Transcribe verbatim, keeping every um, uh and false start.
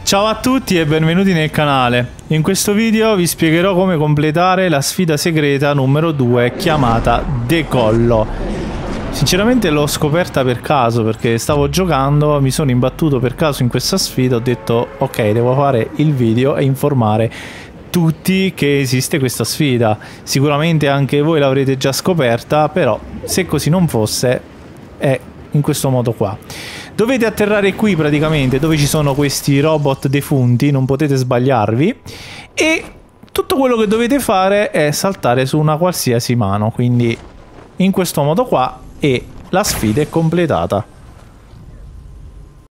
Ciao a tutti e benvenuti nel canale. In questo video vi spiegherò come completare la sfida segreta numero due chiamata Decollo. Sinceramente l'ho scoperta per caso perché stavo giocando, mi sono imbattuto per caso in questa sfida, ho detto ok, devo fare il video e informare tutti che esiste questa sfida. Sicuramente anche voi l'avrete già scoperta, però se così non fosse è in questo modo qua. Dovete atterrare qui praticamente dove ci sono questi robot defunti, non potete sbagliarvi, e tutto quello che dovete fare è saltare su una qualsiasi mano, quindi in questo modo qua, e la sfida è completata.